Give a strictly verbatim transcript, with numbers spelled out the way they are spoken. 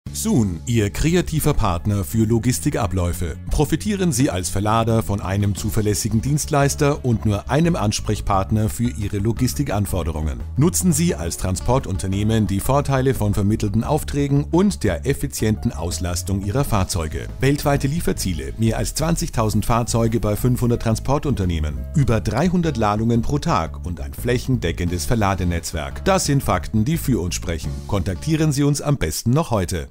Soon, Ihr kreativer Partner für Logistikabläufe. Profitieren Sie als Verlader von einem zuverlässigen Dienstleister und nur einem Ansprechpartner für Ihre Logistikanforderungen. Nutzen Sie als Transportunternehmen die Vorteile von vermittelten Aufträgen und der effizienten Auslastung Ihrer Fahrzeuge. Weltweite Lieferziele, mehr als zwanzigtausend Fahrzeuge bei fünfhundert Transportunternehmen, über dreihundert Ladungen pro Tag und ein flächendeckendes Verladenetzwerk. Das sind Fakten, die für uns sprechen. Kontaktieren Sie uns am besten noch heute.